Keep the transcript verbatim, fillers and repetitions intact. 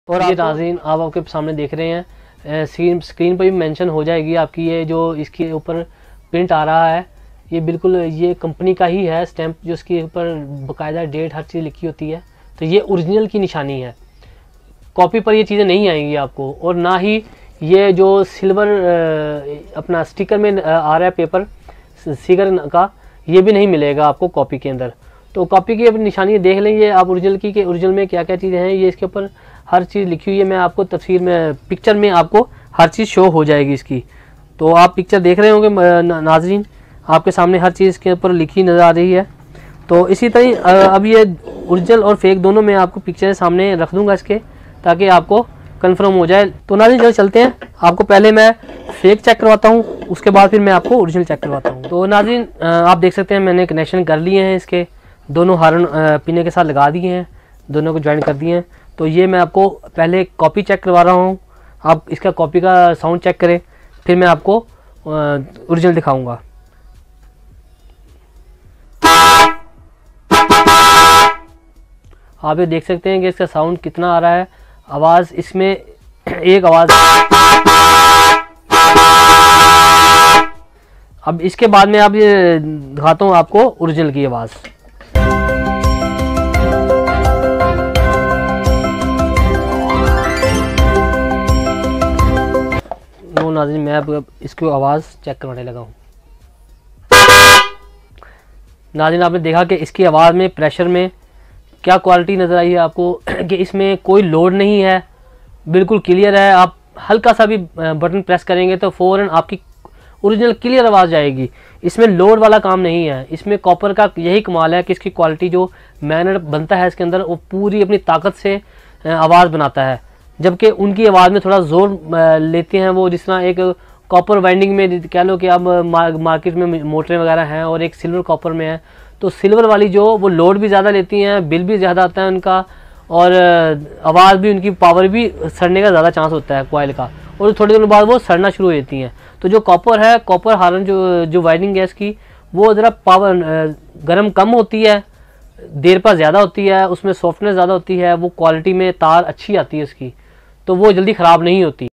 और ये नाज़रीन आप आपके सामने देख रहे हैं, स्क्रीन स्क्रीन पर भी मेंशन हो जाएगी आपकी, ये जो इसके ऊपर प्रिंट आ रहा है ये बिल्कुल ये कंपनी का ही है स्टैंप, जो इसके ऊपर बाकायदा डेट हर चीज़ लिखी होती है। तो ये ओरिजिनल की निशानी है, कॉपी पर ये चीज़ें नहीं आएंगी आपको। और ना ही ये जो सिल्वर अपना स्टिकर में आ रहा है पेपर सिगर का, ये भी नहीं मिलेगा आपको कॉपी के अंदर। तो कॉपी की अपनी निशानी देख लेंगे आप ओरिजिनल की कि ओरिजिनल में क्या क्या चीज़ें हैं, ये इसके ऊपर हर चीज़ लिखी हुई है। मैं आपको तफसीर में पिक्चर में आपको हर चीज़ शो हो जाएगी इसकी। तो आप पिक्चर देख रहे होंगे नाजरीन, आपके सामने हर चीज़ के ऊपर लिखी नज़र आ रही है। तो इसी तरह अब ये ओरिजिनल और फेक दोनों मैं आपको पिक्चर सामने रख दूंगा इसके, ताकि आपको कंफर्म हो जाए। तो नाज़रीन चलो चलते हैं, आपको पहले मैं फेक चेक करवाता हूँ, उसके बाद फिर मैं आपको ओरिजिनल चेक करवाता हूँ। तो नाज़रीन आप देख सकते हैं मैंने कनेक्शन कर लिए हैं, इसके दोनों हार्न पीने के साथ लगा दिए हैं, दोनों को ज्वाइन कर दिए हैं। तो ये मैं आपको पहले कॉपी चेक करवा रहा हूँ, आप इसका कॉपी का साउंड चेक करें, फिर मैं आपको ओरिजिनल दिखाऊंगा। आप ये देख सकते हैं कि इसका साउंड कितना आ रहा है, आवाज़ इसमें एक आवाज़। अब इसके बाद में आप ये दिखाता हूँ आपको ओरिजिनल की आवाज़। नो नाज़रीन मैं अब इसकी आवाज़ चेक करवाने लगा हूँ। नाज़रीन आपने देखा कि इसकी आवाज़ में प्रेशर में क्या क्वालिटी नज़र आई है आपको कि इसमें कोई लोड नहीं है, बिल्कुल क्लियर है। आप हल्का सा भी बटन प्रेस करेंगे तो फ़ौरन आपकी ओरिजिनल क्लियर आवाज़ जाएगी। इसमें लोड वाला काम नहीं है। इसमें कॉपर का यही कमाल है कि इसकी क्वालिटी जो मैनर बनता है इसके अंदर, वो पूरी अपनी ताकत से आवाज़ बनाता है। जबकि उनकी आवाज़ में थोड़ा ज़ोर लेते हैं वो, जिस तरह एक कॉपर वाइंडिंग में कह लो कि अब मार्केट में मोटरें वगैरह हैं और एक सिल्वर कॉपर में है, तो सिल्वर वाली जो वो लोड भी ज़्यादा लेती हैं, बिल भी ज़्यादा आता है उनका, और आवाज़ भी उनकी पावर भी सड़ने का ज़्यादा चांस होता है कॉइल का, और थोड़े दिनों बाद वो सड़ना शुरू हो जाती हैं। तो जो कॉपर है, कॉपर हार्न जो जो वाइंडिंग है इसकी, वो ज़रा पावर गर्म कम होती है, देर पर ज़्यादा होती है, उसमें सॉफ्टनेस ज़्यादा होती है, वो क्वालिटी में तार अच्छी आती है उसकी, तो वो जल्दी ख़राब नहीं होती।